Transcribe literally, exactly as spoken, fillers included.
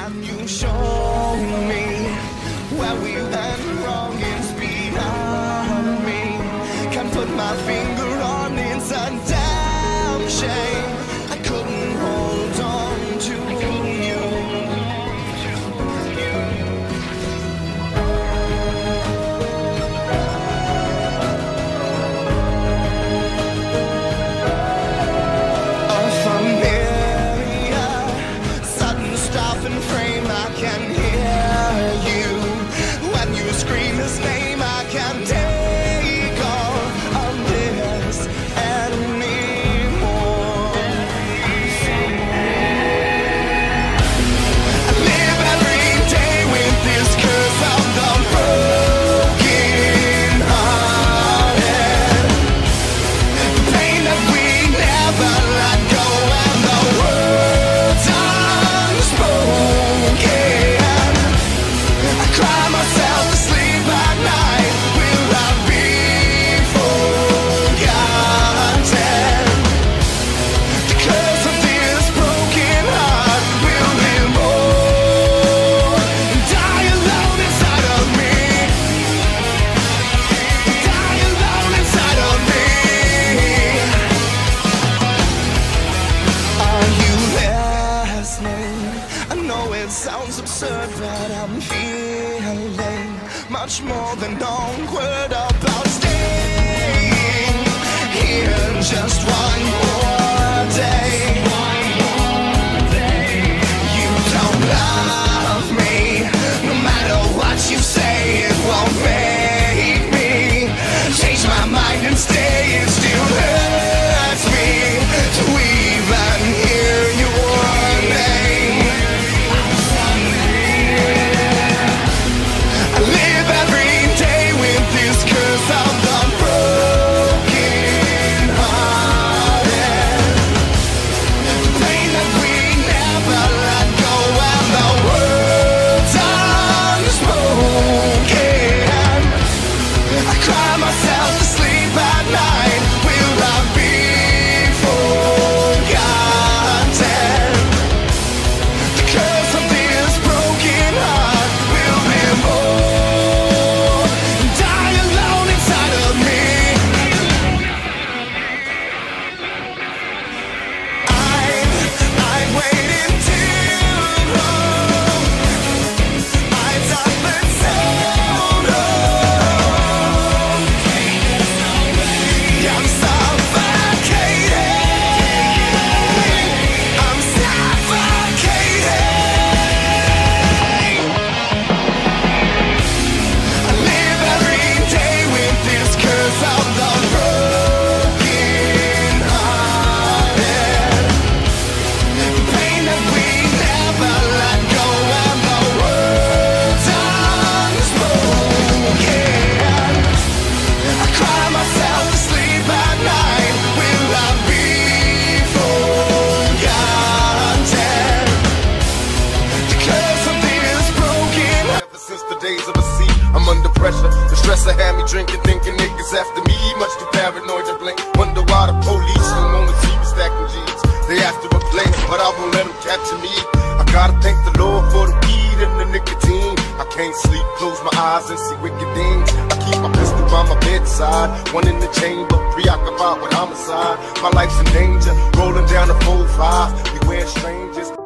Can you show me where we went wrong? It's beyond me. Can't put my finger on it. It's a damn shame I couldn't hold on to you. A familiar sudden stop and frame. I can hear you when you scream his name. I can't take all of this anymore. I live every day with this curse of the broken hearted. The pain that we never let go, and the words unspoken. I cry myself to sleep at night. Will I be forgotten? The curse of this broken heart will live on and die alone inside of me. Die alone inside of me. Are you listening? I know it sounds absurd, but I'm feeling much more than awkward about staying here just one more day. You don't love me, no matter what you say, it won't make me change my mind and stay. It still hurts me to even hear your name. I live every day with this curse of the broken hearted. The pain that we never let go, and the words unspoken. I cry myself to sleep at night. Will I be forgotten? The curse of this broken heart will live on and die alone inside of me. I'm, I'm waiting too long. I've suffered so long. I'm suffocating. I'm suffocating. I live every day with this curse of the broken hearted. The pain that we never let go, and the words unspoken. I cry myself to sleep at night. Will I be forgotten? The curse of this broken heart. Ever since the days of a sea, I'm under pressure. The stressor had me drinking, thinking niggas after me. Much too paranoid to blink. Wonder why the police don't wanna see me stacking G's. They after a plane, but I won't let them capture me. I gotta thank the Lord for the weed and the nicotine. I can't sleep, close my eyes and see wicked things. I keep my pistol by my bedside, one in the chamber, preoccupied with homicide. My life's in danger, rolling down the four five. Beware strangers.